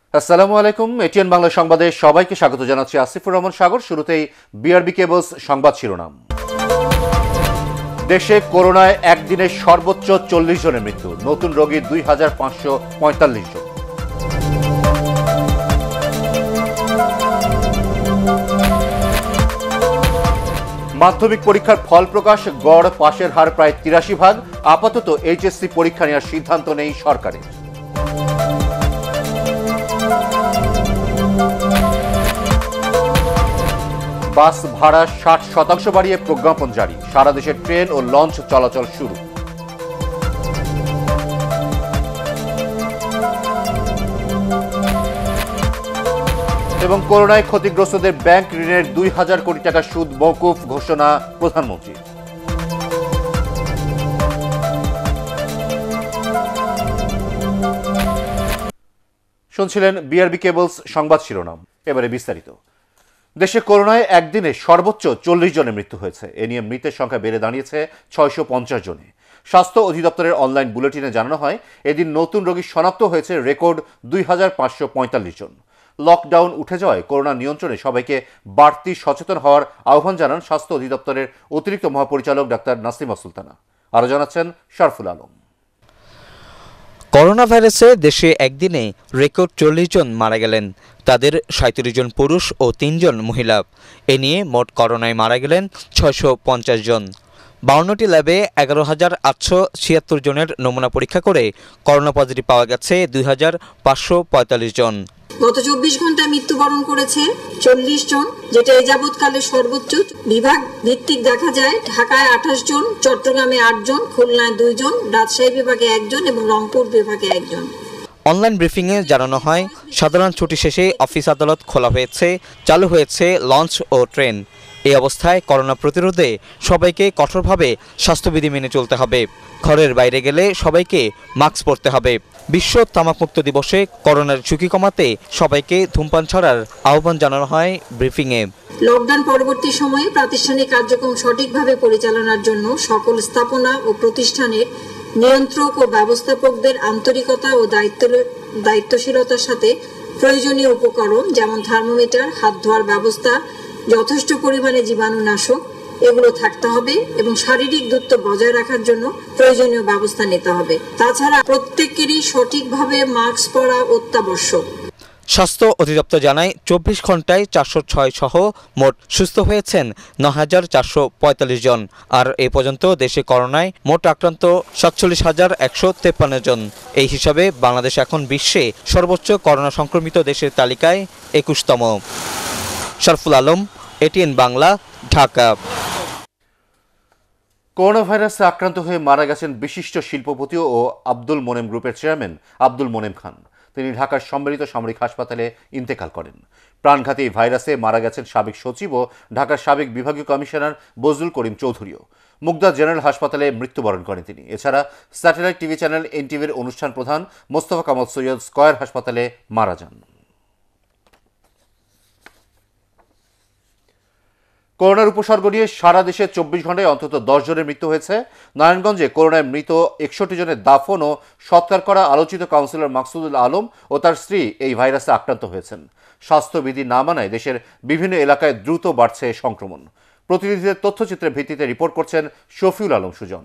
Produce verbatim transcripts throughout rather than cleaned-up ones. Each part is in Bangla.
আসসালামু আলাইকুম। এটিএন বাংলা সংবাদে সবাইকে স্বাগত জানাচ্ছি আসিফুর রহমান সাগর। শুরুতেই বিআরবি কেবলস সংবাদ শিরোনাম। দেশে করোনায় একদিনে সর্বোচ্চ চল্লিশ জনের মৃত্যু, নতুন রোগী দুই হাজার পাঁচশো পঁয়তাল্লিশ জন। মাধ্যমিক পরীক্ষার ফল প্রকাশ, গড় পাশের হার প্রায় তিরাশি ভাগ। আপাতত এইচএসসি পরীক্ষা নেওয়ার সিদ্ধান্ত নেই সরকারের। বাস ভাড়া ষাট শতাংশ বাড়িয়ে প্রজ্ঞাপন জারি, সারা দেশে ট্রেন ও লঞ্চ চলাচল শুরু। এবং করোনায় ক্ষতিগ্রস্তদের ব্যাংক ঋণের দুই হাজার কোটি টাকা সুদ মওকুফ ঘোষণা প্রধানমন্ত্রী। শুনছিলেন বিআরবি কেবলস সংবাদ শিরোনাম। এবারে বিস্তারিত। দেশে করোনায় একদিনে সর্বোচ্চ চল্লিশ জনের মৃত্যু হয়েছে। এ নিয়ে মৃতের সংখ্যা বেড়ে দাঁড়িয়েছে ছয়শো পঞ্চাশ জনে। স্বাস্থ্য অধিদপ্তরের অনলাইন বুলেটিনে জানানো হয়, এদিন নতুন রোগী শনাক্ত হয়েছে রেকর্ড দুই হাজার পাঁচশো পঁয়তাল্লিশ জন। লকডাউন উঠে যাওয়ায় করোনা নিয়ন্ত্রণে সবাইকে বাড়তি সচেতন হওয়ার আহ্বান জানান স্বাস্থ্য অধিদপ্তরের অতিরিক্ত মহাপরিচালক ডাক্তার নাসিমা সুলতানা। আরও জানাচ্ছেন শরফুল আলম। করোনা ভাইরাসে দেশে একদিনে রেকর্ড চল্লিশ জন মারা গেলেন। তাদের সাঁত্রিশ জন পুরুষ ও তিনজন মহিলা। এ নিয়ে মোট করোনায় মারা গেলেন ছয়শো পঞ্চাশ জন। বাউন্নটি ল্যাবে এগারো হাজার আটশো ছিয়াত্তর জনের নমুনা পরীক্ষা করে করোনা পজিটিভ পাওয়া গেছে দুই হাজার পাঁচশো পঁয়তাল্লিশ জন। গত চব্বিশ ঘন্টায় মৃত্যুবরণ করেছে চল্লিশ জন, যেটা এ যাবৎকালে সর্বোচ্চ। বিভাগ ভিত্তিক দেখা যায় ঢাকায় আঠাশ জন, চট্টগ্রামে আট জন, খুলনায় দুই জন, রাজশাহী বিভাগে একজন এবং রংপুর বিভাগে একজন। অনলাইন ব্রিফিংয়ে জানানো হয়, সাধারণ ছুটি শেষে অফিস আদালত খোলা হয়েছে, চালু হয়েছে লঞ্চ ও ট্রেন। এই অবস্থায় করোনা প্রতিরোধে সবাইকে কঠোরভাবে স্বাস্থ্যবিধি মেনে চলতে হবে। ঘরের বাইরে গেলে সবাইকে মাস্ক পরতে হবে। বিশ্ব তামাকমুক্ত দিবসে করোনার ঝুঁকি কমাতে সবাইকে ধূমপান ছাড়ার আহ্বান জানানো হয় ব্রিফিংয়ে। লকডাউন পরবর্তী সময়ে প্রাতিষ্ঠানিক কার্যক্রম সঠিকভাবে পরিচালনার জন্য সকল স্থাপনা ও প্রতিষ্ঠানের নিয়ন্ত্রক ও ব্যবস্থাপকদের আন্তরিকতা ও দায়িত্ব দায়িত্বশীলতার সাথে প্রয়োজনীয় উপকরণ যেমন থার্মোমিটার, হাত ধোয়ার ব্যবস্থা, যথেষ্ট পরিমাণে জীবাণুনাশক এগুলো থাকতে হবে এবং শারীরিক দূরত্ব বজায় রাখার জন্য প্রয়োজনীয় ব্যবস্থা নিতে হবে। তাছাড়া প্রত্যেকেরই সঠিকভাবে মাস্ক পরা অত্যাবশ্যক। স্বাস্থ্য অধিদপ্তর জানায়, চব্বিশ ঘন্টায় চারশো ছয় সহ মোট সুস্থ হয়েছেন নয় হাজার চারশো পঁয়তাল্লিশ জন। আর এ পর্যন্ত দেশে করোনায় মোট আক্রান্ত সাতচল্লিশ হাজার একশো তেপ্পান্ন জন। এই হিসাবে বাংলাদেশ এখন বিশ্বে সর্বোচ্চ করোনা সংক্রমিত দেশের তালিকায় একুশতম। শরফুল আলম, এটিএন বাংলা, ঢাকা। করোনা ভাইরাসে আক্রান্ত হয়ে মারা গেছেন বিশিষ্ট শিল্পপতি ও আব্দুল মোনেম গ্রুপের চেয়ারম্যান আব্দুল মোনেম খান। তিনি ঢাকার সম্মিলিত সামরিক হাসপাতালে ইন্তেকাল করেন। প্রাণঘাতী এই ভাইরাসে মারা গেছেন সাবেক সচিব ও ঢাকার সাবেক বিভাগীয় কমিশনার বজলুল করিম চৌধুরীও। মুগদা জেনারেল হাসপাতালে মৃত্যুবরণ করেন তিনি। এছাড়া স্যাটেলাইট টিভি চ্যানেল এনটিভির অনুষ্ঠান প্রধান মোস্তফা কামাল সৈয়দ স্কয়ার হাসপাতালে মারা যান। করোনার উপসর্গ নিয়ে সারা দেশে চব্বিশ ঘন্টায় অন্তত দশ জনের মৃত্যু হয়েছে। নারায়ণগঞ্জে করোনায় মৃত একষট্টি জনের দাফন ও সৎকার করা আলোচিত কাউন্সিলর মাকসুদুল আলম ও তার স্ত্রী এই ভাইরাসে আক্রান্ত হয়েছেন। স্বাস্থ্যবিধি না মানায় দেশের বিভিন্ন এলাকায় দ্রুত বাড়ছে সংক্রমণ। প্রতিনিধিদের তথ্যচিত্রের ভিত্তিতে রিপোর্ট করছেন শফিউল আলম সুজন।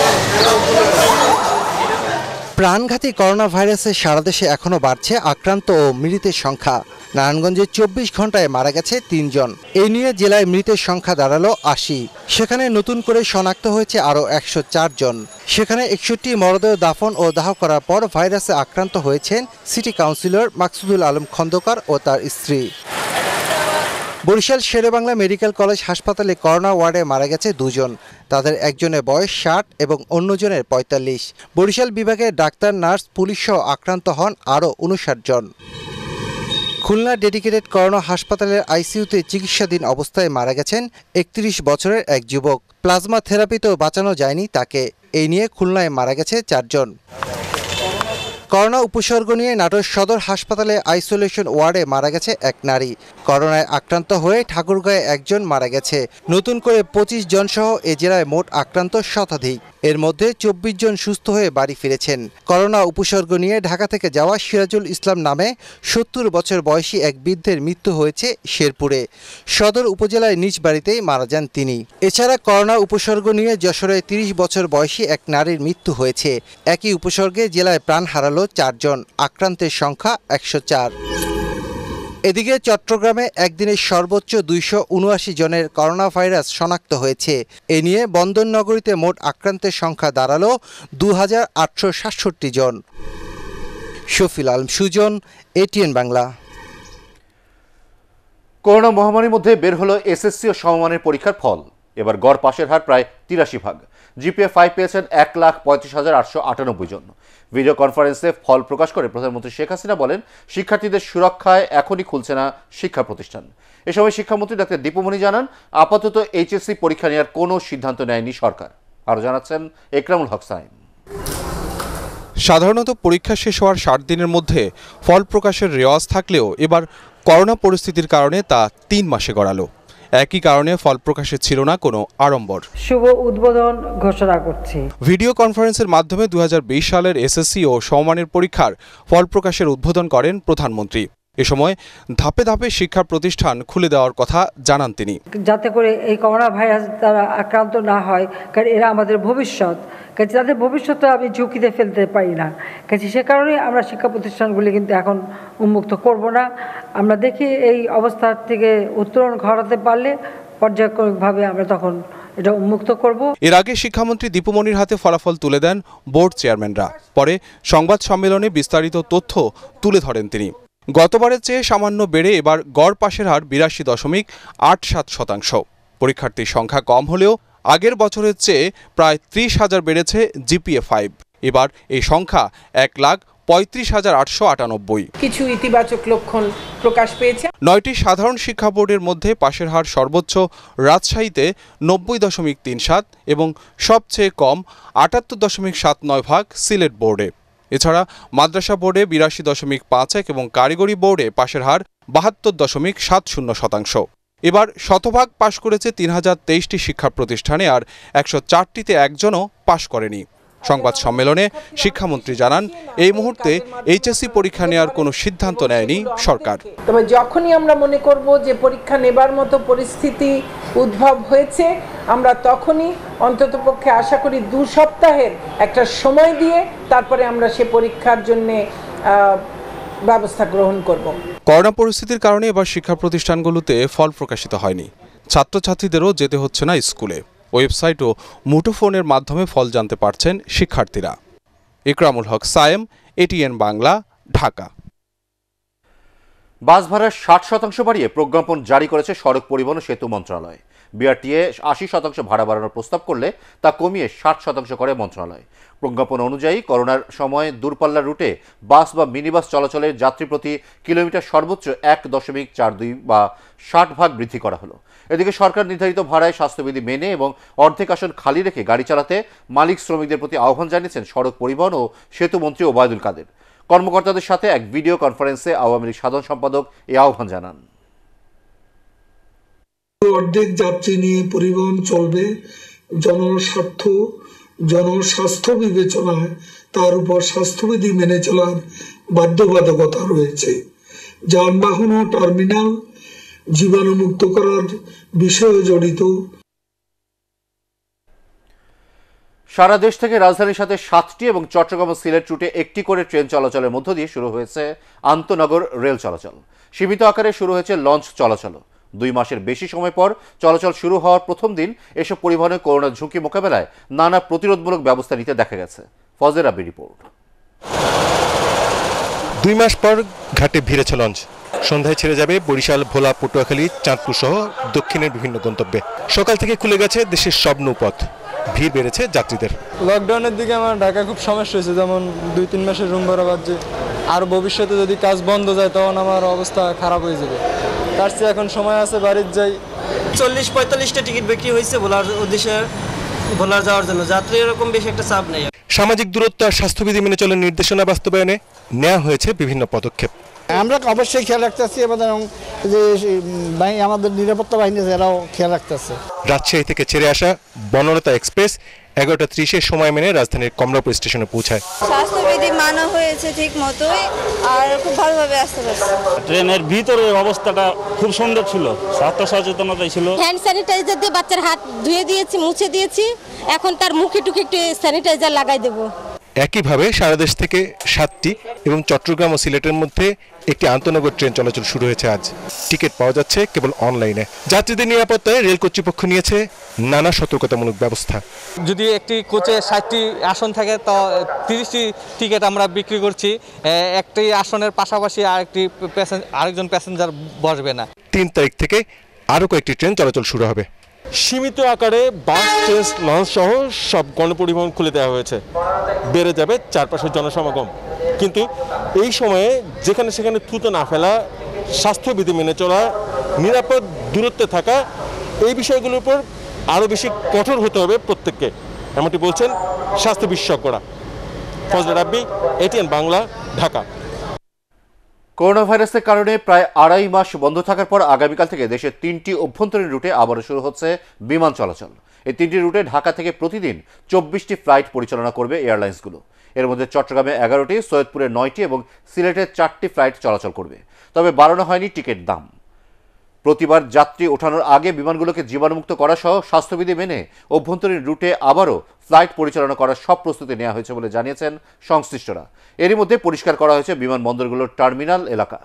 প্রাণঘাতী করোনা ভাইরাসে সারা দেশে এখনও বাড়ছে আক্রান্ত ও মৃতের সংখ্যা। নারায়ণগঞ্জে চব্বিশ ঘন্টায় মারা গেছে তিনজন। এই নিয়ে জেলায় মৃতের সংখ্যা দাঁড়ালো আশি। সেখানে নতুন করে শনাক্ত হয়েছে আরও একশো চার জন। সেখানে একষট্টি মরদেহ দাফন ও দাহ করার পর ভাইরাসে আক্রান্ত হয়েছেন সিটি কাউন্সিলর মাকসুদুল আলম খন্দকার ও তার স্ত্রী। বরিশাল শেরেবাংলা মেডিকেল কলেজ হাসপাতালে করোনা ওয়ার্ডে মারা গেছে দুজন। তাদের একজনের বয়স ষাট এবং অন্যজনের পঁয়তাল্লিশ। বরিশাল বিভাগের ডাক্তার, নার্স, পুলিশ সহ আক্রান্ত হন আরও উনষাট জন। খুলনা ডেডিকেটেড করোনা হাসপাতালের আইসিইউতে চিকিৎসাধীন অবস্থায় মারা গেছেন একত্রিশ বছরের এক যুবক। প্লাজমা থেরাপিতেও বাঁচানো যায়নি তাকে। এই নিয়ে খুলনায় মারা গেছে চারজন। করোনা উপসর্গ নিয়ে নাটোর সদর হাসপাতালে আইসোলেশন ওয়ার্ডে মারা গেছে এক নারী। করোনায় আক্রান্ত হয়ে ঠাকুরগাঁয়ে একজন মারা গেছে। নতুন করে পঁচিশ জন সহ এ জেলায় মোট আক্রান্ত শতাধিক। এর মধ্যে চব্বিশ জন সুস্থ হয়ে বাড়ি ফিরেছেন। করোনা উপসর্গ নিয়ে ঢাকা থেকে যাওয়া সিরাজুল ইসলাম নামে সত্তর বছর বয়সী এক বৃদ্ধের মৃত্যু হয়েছে শেরপুরে। সদর উপজেলায় নিজ বাড়িতেই মারা যান তিনি। এছাড়া করোনা উপসর্গ নিয়ে যশোরে তিরিশ বছর বয়সী এক নারীর মৃত্যু হয়েছে। একই উপসর্গে জেলায় প্রাণ হারালো চারজন। আক্রান্তের সংখ্যা একশো চার। এদিকে চট্টগ্রামে একদিনে সর্বোচ্চ দুইশো উনআশি জনের করোনা ভাইরাস শনাক্ত হয়েছে। এ নিয়ে বন্দর নগরীতে মোট আক্রান্তের সংখ্যা দাঁড়ালো দু হাজার আটশো সাতষট্টি জন। শফিল আলম সুজন, এটিএন বাংলা। করোনা মহামারীর মধ্যে বের হলো এসএসসি ও সমমানের পরীক্ষার ফল। এবার গড় পাশের হার প্রায় তিরাশি ভাগ। জিপিএ ফাইভ পেয়েছেন এক লাখ পঁয়ত্রিশ হাজার আটশো আটানব্বই জন। ভিডিও কনফারেন্সে ফল প্রকাশ করে প্রধানমন্ত্রী শেখ হাসিনা বলেন, শিক্ষার্থীদের সুরক্ষায় এখনই খুলছে না শিক্ষা প্রতিষ্ঠান। এ সময় শিক্ষামন্ত্রী ডাক্তার দীপুমণি জানান, আপাতত এইচএসসি পরীক্ষা নেওয়ার কোনো সিদ্ধান্ত নেয়নি সরকার। আরও জানাচ্ছেন একরামুল হক সাইম। সাধারণত পরীক্ষা শেষ হওয়ার ষাট দিনের মধ্যে ফল প্রকাশের রেওয়াজ থাকলেও এবার করোনা পরিস্থিতির কারণে তা তিন মাসে গড়ালো। একই কারণে ফল প্রকাশে ছিল না কোনো আড়ম্বর। শুভ উদ্বোধন ঘোষণা করছি। ভিডিও কনফারেন্সের মাধ্যমে দুই হাজার বিশ সালের এসএসসি ও সমমানের পরীক্ষার ফল প্রকাশের উদ্বোধন করেন প্রধানমন্ত্রী। এ সময় ধাপে ধাপে শিক্ষা প্রতিষ্ঠান খুলে দেওয়ার কথা জানান তিনি। যাতে করে এই করোনা ভাইরাস দ্বারা আক্রান্ত না হয়, কারণ এরা আমাদের ভবিষ্যৎ, কাজে তাদের ভবিষ্যৎটা আমি ঝুঁকিতে ফেলতে পারি না। কাজে সে কারণে আমরা শিক্ষা প্রতিষ্ঠানগুলি কিন্তু এখন উন্মুক্ত করব না। আমরা দেখি এই অবস্থা থেকে উত্তরণ ঘটাতে পারলে পর্যায়ক্রমিকভাবে আমরা তখন এটা উন্মুক্ত করব। এর আগে শিক্ষামন্ত্রী দীপুমণির হাতে ফলাফল তুলে দেন বোর্ড চেয়ারম্যানরা। পরে সংবাদ সম্মেলনে বিস্তারিত তথ্য তুলে ধরেন তিনি। গতবারের চেয়ে সামান্য বেড়ে এবার গড় পাশের হার বিরাশি দশমিক আট সাত শতাংশ। পরীক্ষার্থীর সংখ্যা কম হলেও আগের বছরের চেয়ে প্রায় ত্রিশ হাজার বেড়েছে জিপিএ ফাইভ। এবার এই সংখ্যা এক লাখ পঁয়ত্রিশ হাজার আটশো আটানব্বই। কিছু ইতিবাচক লক্ষণ প্রকাশ পেয়েছে। নয়টি সাধারণ শিক্ষা বোর্ডের মধ্যে পাশের হার সর্বোচ্চ রাজশাহীতে নব্বই দশমিক তিন সাত এবং সবচেয়ে কম আটাত্তর দশমিক সাত নয় ভাগ সিলেট বোর্ডে। এছাড়া মাদ্রাসা বোর্ডে বিরাশি দশমিক পাঁচ এক এবং কারিগরি বোর্ডে পাশের হার বাহাত্তর দশমিক সাত শূন্য শতাংশ। এবার শতভাগ পাশ করেছে তিন হাজার তেইশটি শিক্ষা প্রতিষ্ঠানে, আর একশো চারটিতে একজনও পাশ করেনি। সংবাদ সম্মেলনে শিক্ষামন্ত্রী জানান, এই মুহূর্তে এইচএসসি পরীক্ষা নেওয়ার কোনো সিদ্ধান্ত নেয়নি সরকার। তবে যখনই আমরা মনে করব যে পরীক্ষা নেবার মতো পরিস্থিতি উদ্ভব হয়েছে, আমরা তখনই অন্ততপক্ষে আশা করি দু সপ্তাহের একটা সময় দিয়ে তারপরে আমরা সে পরীক্ষার জন্য ব্যবস্থা গ্রহণ করব। করোনা পরিস্থিতির কারণে এবার শিক্ষা প্রতিষ্ঠানগুলোতে ফল প্রকাশিত হয়নি। ছাত্রছাত্রীদেরও যেতে হচ্ছে না স্কুলে। ওয়েবসাইট ও মুঠোফোনের মাধ্যমে ফল জানতে পারছেন শিক্ষার্থীরা। একরামুল হক সায়েম, এটিএন বাংলা, ঢাকা। বাস ভাড়ার ষাট শতাংশ বাড়িয়ে প্রজ্ঞাপন জারি করেছে সড়ক পরিবহন ও সেতু মন্ত্রণালয়। বিআরটিএ আশি শতাংশ ভাড়া বাড়ানোর প্রস্তাব করলে তা কমিয়ে ষাট শতাংশ করে মন্ত্রণালয়। প্রজ্ঞাপন অনুযায়ী করোনার সময় দূরপাল্লার রুটে বাস বা মিনিবাস চলাচলের যাত্রী প্রতি কিলোমিটার সর্বোচ্চ এক দশমিক চার দুই বা ষাট ভাগ বৃদ্ধি করা হলো। এদিকে সরকার নির্ধারিত ভাড়ায় স্বাস্থ্যবিধি মেনে এবং অর্ধেক আসন খালি রেখে গাড়ি চালাতে মালিক শ্রমিকদের প্রতি আহ্বান জানিয়েছেন সড়ক পরিবহন ও সেতু মন্ত্রী ওবায়দুল কাদের। কর্মকর্তাদের সাথে এক ভিডিও কনফারেন্সে আওয়ামী লীগ সাধারণ সম্পাদক এই আহ্বান জানান। অর্ধেক যাত্রী নিয়ে পরিবহন চলবে। জনস্বার্থ জনস্বাস্থ্য বিবেচনায় তার উপর স্বাস্থ্যবিধি মেনে চলার বাধ্যবাধকতা রয়েছে। যানবাহন ও টার্মিনাল জীবাণুমুক্ত করার বিষয়ে জড়িত। সারা দেশ থেকে রাজধানীর সাথে সাতটি এবং চট্টগ্রাম ও সিলেট রুটে একটি করে ট্রেন চলাচলের মধ্য দিয়ে শুরু হয়েছে আন্তনগর রেল চলাচল। সীমিত আকারে শুরু হয়েছে লঞ্চ চলাচল। দুই মাসের বেশি সময় পর চলাচল শুরু হওয়ার প্রথম দিন এসব পরিবহনে করোনার ঝুঁকি মোকাবেলায় নানা প্রতিরোধমূলক ব্যবস্থা নিতে দেখা গেছে। ফজের আবি রিপোর্ট। দুই মাস পর ঘাটে ভিড়েছে লঞ্চ। সন্ধ্যায় ছেড়ে যাবে বরিশাল, ভোলা, পটুয়াখালী, চাঁদপুর সহ দক্ষিণের বিভিন্ন গন্তব্যে। সকাল থেকে খুলে গেছে দেশের সব নৌপথ। ভিড় বেড়েছে যাত্রীদের। লকডাউনের দিকে আমার ঢাকা খুব সমস্যা হয়েছে, যেমন দুই তিন মাসের রুম ভাড়া বাজছে। আর ভবিষ্যতে যদি কাজ বন্ধ যায় তখন আমার অবস্থা খারাপ হয়ে যাবে। তার চেয়ে এখন সময় আছে বাড়ির যাই। চল্লিশ পঁয়তাল্লিশটা টিকিট বিক্রি হয়েছে ভোলার উদ্দেশ্যে, ভোলার যাওয়ার জন্য। যাত্রী এরকম বেশি একটা চাপ নেই। সামাজিক দূরত্ব আর স্বাস্থ্যবিধি মেনে চলার নির্দেশনা বাস্তবায়নে নেওয়া হয়েছে বিভিন্ন পদক্ষেপ। আমরা অবশ্যই খেয়াল রাখতেছি এবং যে আমাদের নিরাপত্তা বাহিনী এরাও খেয়াল রাখতেছে। রাজশাহী থেকে ছেড়ে আসা বনলতা এক্সপ্রেস এগারোটা ত্রিশের সময় মেনে রাজধানীর কমলাপুর স্টেশনে পৌঁছায়। স্বাস্থ্যবিধি মানা হয়েছে ঠিক মতোই আর খুব ভালোভাবে আসতে পারছে। ট্রেনের ভিতরে অবস্থাটা খুব সুন্দর ছিল, স্বাস্থ্য সচেতনতাই ছিল। হ্যান্ড স্যানিটাইজার দিয়ে বাচ্চার হাত ধুয়ে দিয়েছি, মুছে দিয়েছি, এখন তার মুখে টুকে একটু স্যানিটাইজার লাগাই দেবো। একইভাবে সারা দেশ থেকে সাতটি এবং চট্টগ্রাম ও সিলেটের মধ্যে একটি আন্তনগর ট্রেন চলাচল শুরু হয়েছে আজ। টিকিট পাওয়া যাচ্ছে কেবল অনলাইনে। যাত্রীদের নিরাপত্তায় রেল কর্তৃপক্ষ নিয়েছে নানা সতর্কতামূলক ব্যবস্থা। যদি একটি কোচে ষাটটি আসন থাকে তো তিরিশটি টিকিট আমরা বিক্রি করছি। একটি আসনের পাশাপাশি আরেকটি আরেকজন প্যাসেঞ্জার বসবে না। তিন তারিখ থেকে আরও কয়েকটি ট্রেন চলাচল শুরু হবে। সীমিত আকারে বাস, ট্রেন, লঞ্চ সহ সব গণপরিবহন খুলে দেওয়া হয়েছে। বেড়ে যাবে চারপাশের জনসমাগম, কিন্তু এই সময়ে যেখানে সেখানে থুতো না ফেলা, স্বাস্থ্যবিধি মেনে চলা, নিরাপদ দূরত্বে থাকা, এই বিষয়গুলোর উপর আরও বেশি কঠোর হতে হবে প্রত্যেককে, এমনটি বলছেন স্বাস্থ্য বিশেষজ্ঞরা। ফজলে রাব্বি, এটিএন বাংলা, ঢাকা। করোনা ভাইরাসের কারণে প্রায় আড়াই মাস বন্ধ থাকার পর আগামীকাল থেকে দেশের তিনটি অভ্যন্তরীণ রুটে আবারও শুরু হচ্ছে বিমান চলাচল। এই তিনটি রুটে ঢাকা থেকে প্রতিদিন চব্বিশটি ফ্লাইট পরিচালনা করবে এয়ারলাইন্সগুলো। এর মধ্যে চট্টগ্রামে এগারোটি, সৈয়দপুরে নয়টি এবং সিলেটে চারটি ফ্লাইট চলাচল করবে। তবে বাড়ানো হয়নি টিকিট দাম। প্রতিবার যাত্রী ওঠানোর আগে বিমানগুলোকে জীবাণুমুক্ত করা সহ স্বাস্থ্যবিধি মেনে অভ্যন্তরীণ রুটে আবারও ফ্লাইট পরিচালনা করার সব প্রস্তুতি নেওয়া হয়েছে বলে জানিয়েছেন সংশ্লিষ্টরা। এরই মধ্যে পরিষ্কার করা হয়েছে বিমানবন্দরগুলোর টার্মিনাল এলাকা।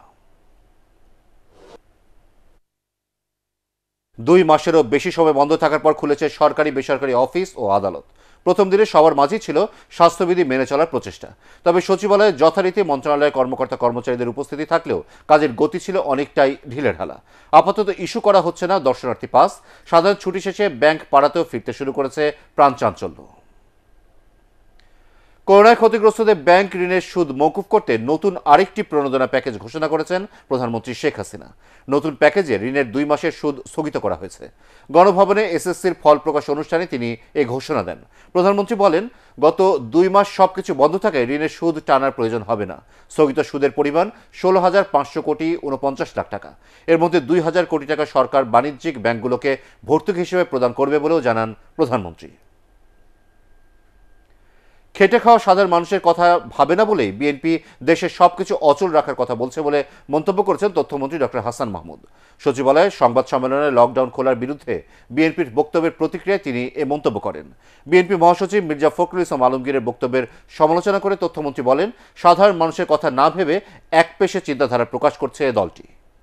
দুই মাসেরও বেশি সময় বন্ধ থাকার পর খুলেছে সরকারি বেসরকারি অফিস ও আদালত। প্রথম দিনে সবার মাঝেই ছিল স্বাস্থ্যবিধি মেনে চলার প্রচেষ্টা। তবে সচিবালয়ে যথারীতি মন্ত্রণালয়ের কর্মকর্তা কর্মচারীদের উপস্থিতি থাকলেও কাজের গতি ছিল অনেকটাই ঢিলেঢালা। আপাতত ইস্যু করা হচ্ছে না দর্শনার্থী পাস। সাধারণ ছুটি শেষে ব্যাংক পাড়াতেও ফিরতে শুরু করেছে প্রাণচাঞ্চল্য। করোনায় ক্ষতিগ্রস্তদের ব্যাংক ঋণের সুদ মওকুফ করতে নতুন আরেকটি প্রণোদনা প্যাকেজ ঘোষণা করেছেন প্রধানমন্ত্রী শেখ হাসিনা। নতুন প্যাকেজে ঋণের দুই মাসের সুদ স্থগিত করা হয়েছে। গণভবনে এসএসসির ফল প্রকাশ অনুষ্ঠানে তিনি এই ঘোষণা দেন। প্রধানমন্ত্রী বলেন, গত দুই মাস সবকিছু বন্ধ থাকায় ঋণের সুদ টানার প্রয়োজন হবে না। স্থগিত সুদের পরিমাণ ষোলো হাজার পাঁচশো কোটি উনপঞ্চাশ লাখ টাকা। এর মধ্যে দুই হাজার কোটি টাকা সরকার বাণিজ্যিক ব্যাংকগুলোকে ভর্তুকি হিসেবে প্রদান করবে বলেও জানান প্রধানমন্ত্রী। খেটে খাওয়া সাধারণ মানুষের কথা ভাবে না বলেই বিএনপি দেশের সবকিছু অচল রাখার কথা বলছে বলে মন্তব্য করেছেন তথ্যমন্ত্রী ডক্টর হাসান মাহমুদ। সচিবালয়ে সংবাদ সম্মেলনে লকডাউন খোলার বিরুদ্ধে বিএনপির বক্তব্যের প্রতিক্রিয়ায় তিনি এ মন্তব্য করেন। বিএনপি মহাসচিব মির্জা ফখরুল ইসলাম আলমগীরের বক্তব্যের সমালোচনা করে তথ্যমন্ত্রী বলেন, সাধারণ মানুষের কথা না ভেবে একপেশে চিন্তাধারা প্রকাশ করছে দলটি।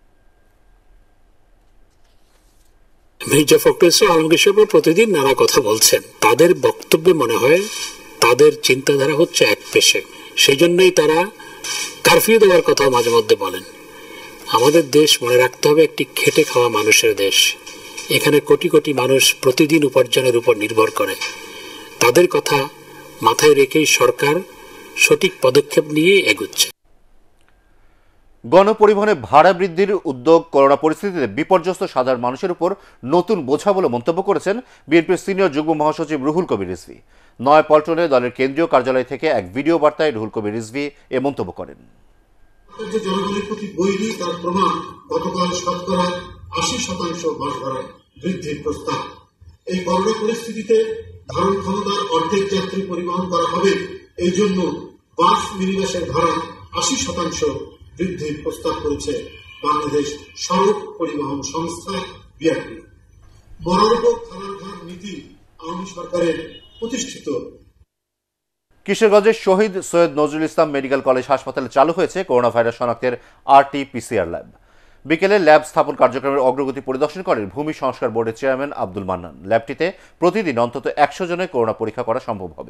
মির্জা ফখরুল ইসলাম আলমগীর সাহেব প্রতিদিন নানা কথা বলছেন। তাদের বক্তব্যে মনে হয় তাদের চিন্তাধারা হচ্ছে এক পেশে, সেই জন্যই তারা কারফিউ দেওয়ার কথা মাঝে মধ্যে বলেন। আমাদের দেশ মনে রাখতে হবে একটি খেটে খাওয়া মানুষের দেশ। এখানে কোটি কোটি মানুষ প্রতিদিন উপার্জনের উপর নির্ভর করে। তাদের কথা মাথায় রেখেই সরকার সঠিক পদক্ষেপ নিয়ে এগুচ্ছে। গণপরিবহনে ভাড়া বৃদ্ধির উদ্যোগ করোনা পরিস্থিতিতে বিপর্যস্ত সাধারণ মানুষের উপর নতুন বোঝা বলে মন্তব্য করেছেন বিএনপির সিনিয়র যুগ্ম মহাসচিব রুহুল কবির রিজভী। নয়াপল্টনে দলের কেন্দ্রীয় কার্যালয় থেকে এক ভিডিও বার্তায় রুহুল কবির রিজভী এ মন্তব্য করেন। জনগণের প্রতি বৈরী তার প্রমাণ গতকাল শতকরা আশি শতাংশ বাস ভাড়া বৃদ্ধির প্রস্তাব। এই করোনা পরিস্থিতিতে ধারণ ক্ষমতার অর্ধেক যাত্রী পরিবহন করা হবে, এই জন্য বাস মিনিবাসের ভাড়া আশি শতাংশ বৃদ্ধির প্রস্তাব করেছে বাংলাদেশ সড়ক পরিবহন সংস্থা বিআরটি। বড়র উপর খানার ঘর নীতি আওয়ামী সরকারের প্রতিষ্ঠিত। কিশোরগঞ্জের শহীদ সৈয়দ নজরুল ইসলাম মেডিকেল কলেজ হাসপাতালে চালু হয়েছে করোনা ভাইরাস শনাক্তের আরটি পিসিআর ল্যাব। বিকেলে ল্যাব স্থাপন কার্যক্রমের অগ্রগতি পরিদর্শন করেন ভূমি সংস্কার বোর্ডের চেয়ারম্যান আব্দুল মান্নান। ল্যাবটিতে প্রতিদিন অন্তত একশো জনের করোনা পরীক্ষা করা সম্ভব হবে।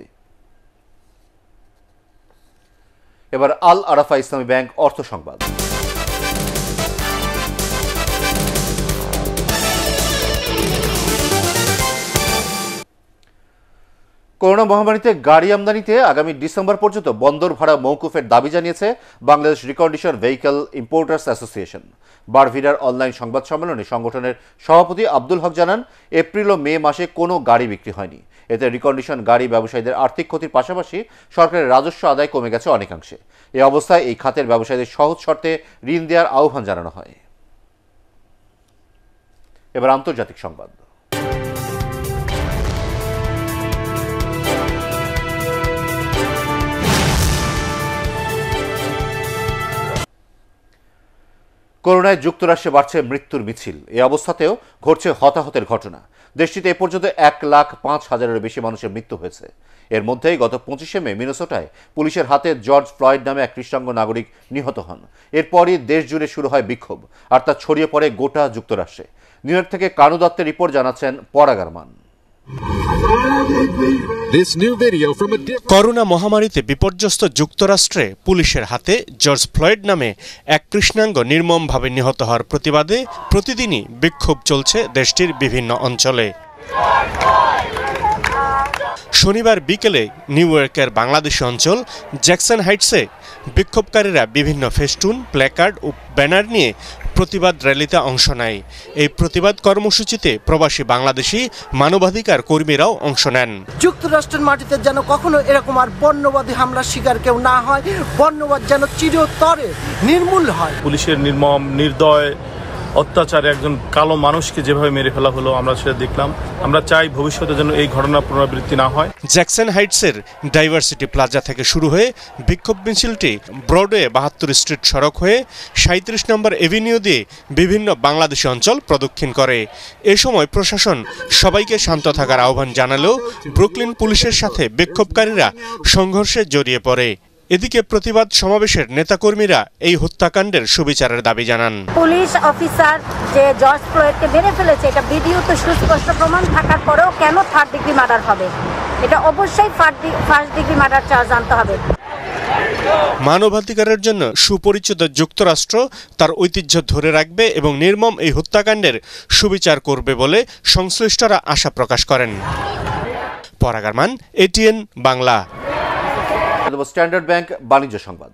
এবার আল আরাফা ইসলামী ব্যাংক অর্থ সংবাদ। করোনা মহামারীতে গাড়ি আমদানিতে আগামী ডিসেম্বর পর্যন্ত বন্দর ভাড়া মওকুফের দাবি জানিয়েছে Bangladesh recondition vehicle importers association. বারভিডার অনলাইন সংবাদ সম্মেলনে সংগঠনের সভাপতি আব্দুল হক জানান, এপ্রিল ও মে মাসে কোনো গাড়ি বিক্রি হয়নি। এতে রিকন্ডিশন গাড়ি ব্যবসায়ীদের আর্থিক ক্ষতির পাশাপাশি সরকারের রাজস্ব আদায় কমে গেছে অনেকাংশে। এই অবস্থায় এই খাতের ব্যবসায়ীদের সহজ শর্তে ঋণ দেওয়ার আহ্বান জানানো হয়। এবার আন্তর্জাতিক সংবাদ। করোনায় যুক্তরাষ্ট্রে বাড়ছে মৃত্যুর মিছিল। এই অবস্থাতেও ঘটছে হতাহতের ঘটনা। দেশটিতে এ পর্যন্ত এক লাখ পাঁচ হাজারের বেশি মানুষের মৃত্যু হয়েছে। এর মধ্যেই গত পঁচিশে মে মিনেসোটায় পুলিশের হাতে জর্জ ফ্লয়েড নামে এক কৃষ্ণাঙ্গ নাগরিক নিহত হন। এরপরই দেশ জুড়ে শুরু হয় বিক্ষোভ, আর তা ছড়িয়ে পড়ে গোটা যুক্তরাষ্ট্রে। নিউ ইয়র্ক থেকে কানু দত্তের রিপোর্ট জানাচ্ছেন পরাগারমান। করোনা মহামারীতে বিপর্যস্ত যুক্তরাষ্ট্রে পুলিশের হাতে জর্জ ফ্লয়েড নামে এক কৃষ্ণাঙ্গ নির্মমভাবে নিহত হওয়ার প্রতিবাদে প্রতিদিনই বিক্ষোভ চলছে দেশটির বিভিন্ন অঞ্চলে। শনিবার বিকেলে নিউ ইয়র্কের বাংলাদেশি অঞ্চল জ্যাকসন হাইটসে বিক্ষোভকারীরা বিভিন্ন ফেস্টুন, প্ল্যাকার্ড ও ব্যানার নিয়ে প্রতিবাদ র্যালিতে অংশ নেয়। এই প্রতিবাদ কর্মসূচিতে প্রবাসী বাংলাদেশি মানবাধিকার কর্মীরাও অংশ নেন। যুক্তরাষ্ট্রের মাটিতে যেন কখনো এরকম আর বর্ণবাদী হামলার শিকার কেউ না হয়, বর্ণবাদ যেন চিরতরে নির্মূল হয়। পুলিশের নির্মম নির্দয় অত্যাচারে একজন কালো মানুষকে যেভাবে মেরে ফেলা হলো আমরা সেটা দেখলাম। আমরা চাই ভবিষ্যতে যেন এই ঘটনার পুনরাবৃত্তি না হয়। জ্যাকসন হাইটসের ডাইভার্সিটি প্লাজা থেকে শুরু হয়ে বিক্ষোভ মিছিলটি ব্রডওয়ে বাহাত্তর স্ট্রিট সড়ক হয়ে সাঁত্রিশ নম্বর এভিনিউ দিয়ে বিভিন্ন বাংলাদেশি অঞ্চল প্রদক্ষিণ করে। এ সময় প্রশাসন সবাইকে শান্ত থাকার আহ্বান জানালেও ব্রুকলিন পুলিশের সাথে বিক্ষোভকারীরা সংঘর্ষে জড়িয়ে পড়ে। এদিকে প্রতিবাদ সমাবেশের নেতাকর্মীরা এই হত্যাকাণ্ডের সুবিচারের দাবি জানান। পুলিশ অফিসার যে জর্জ ফ্লয়েডকে মেরে ফেলেছে, এটা ভিডিওতে সুস্পষ্ট প্রমাণ থাকার পরেও কেন থার্ড ডিগ্রি মার্ডার হবে? এটা অবশ্যই ফার্স্ট ডিগ্রি মার্ডার চার্জ আনতে হবে। মানবাধিকারের জন্য সুপরিচিত যুক্তরাষ্ট্র তার ঐতিহ্য ধরে রাখবে এবং নির্মম এই হত্যাকাণ্ডের সুবিচার করবে বলে সংশ্লিষ্টরা আশা প্রকাশ করেন। পরাগারমান, এটিএন বাংলা। স্ট্যান্ডার্ড ব্যাংক বাণিজ্য সংবাদ।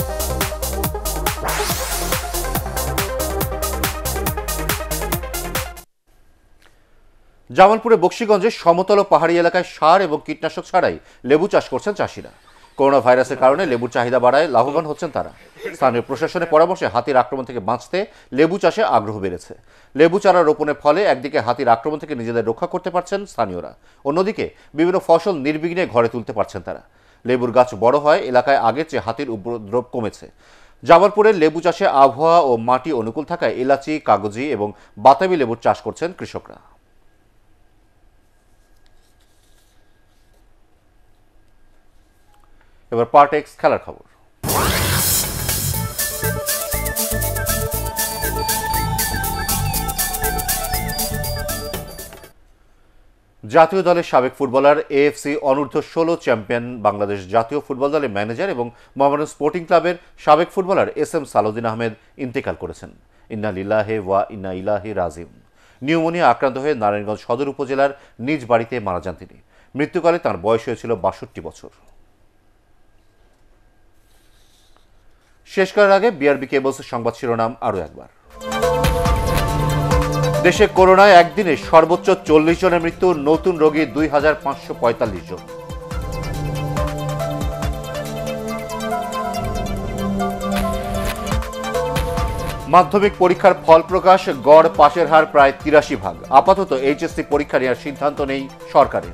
জামালপুরে বক্সিগঞ্জে সমতল পাহাড়ি এলাকায় সার এবং কীটনাশক ছাড়াই লেবু চাষ করছেন চাষিরা। করোনা ভাইরাসের কারণে লেবুর চাহিদা বাড়ায় লাভবান হচ্ছেন তারা। স্থানীয় প্রশাসনের পরামর্শে হাতির আক্রমণ থেকে বাঁচতে লেবু চাষে আগ্রহ বেড়েছে। লেবু চারা রোপণের ফলে একদিকে হাতির আক্রমণ থেকে নিজেদের রক্ষা করতে পারছেন স্থানীয়রা, অন্যদিকে বিভিন্ন ফসল নির্বিঘ্নে ঘরে তুলতে পারছেন তারা। লেবুর গাছ বড় হয়, এলাকায় আগের চেয়ে হাতির উপদ্রব কমেছে। জামালপুরের লেবু চাষে আবহাওয়া ও মাটি অনুকূল থাকায় এলাচি, কাগজি এবং বাতাবি লেবুর চাষ করছেন কৃষকরা। এবার পার্টেক্স খেলার খবর। জাতীয় দলের সাবেক ফুটবলার, এএফসি অনূর্ধ্ব ষোলো চ্যাম্পিয়ন বাংলাদেশ জাতীয় ফুটবল দলের ম্যানেজার এবং মোহামেডান স্পোর্টিং ক্লাবের সাবেক footballer S M Salauddin Ahmed ইন্তেকাল করেছেন। ইন্না লিল্লাহি ওয়া ইন্না ইলাইহি রাজিউন। নিউমোনিয়া আক্রান্ত হয়ে নারায়ণগঞ্জ সদর উপজেলার নিজ বাড়িতে মারা যান তিনি। মৃত্যুকালে তাঁর বয়স হয়েছিল বাষট্টি বছর। শেষ করার আগে বিআরবি কেবলসের সংবাদ শিরোনাম আরও একবার। দেশে করোনায় একদিনে সর্বোচ্চ চল্লিশ জনের মৃত্যু, নতুন রোগী দুই হাজার পাঁচশো পঁয়তাল্লিশ জন। মাধ্যমিক পরীক্ষার ফল প্রকাশ, গড় পাশের হার প্রায় তিরাশি ভাগ। আপাতত এইচএসসি পরীক্ষা নেওয়ার সিদ্ধান্ত নেই সরকারের।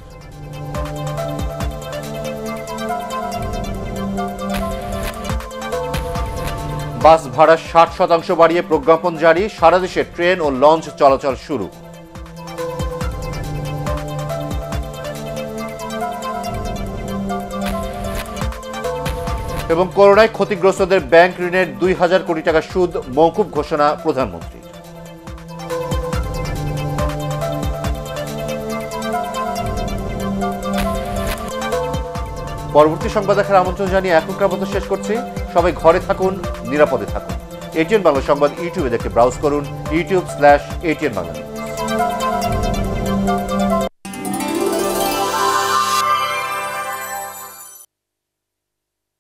বাস ভাড়া ষাট শতাংশ বাড়িয়ে প্রজ্ঞাপন জারি, সারা দেশে ট্রেন ও লঞ্চ চলাচল শুরু। এবং করোনায় ক্ষতিগ্রস্তদের ব্যাংক ঋণের দুই হাজার কোটি টাকা সুদ মওকুফ ঘোষণা প্রধানমন্ত্রী। পরবর্তী সংবাদ দেখার আমন্ত্রণ জানিয়ে এখনকার মতো শেষ করছি। সবাই ঘরে থাকুন, নিরাপদে থাকুন। এটিএন বাংলা সংবাদ ইউটিউবে দেখে ব্রাউজ করুন ইউটিউব স্ল্যাশ এটিএন বাংলা।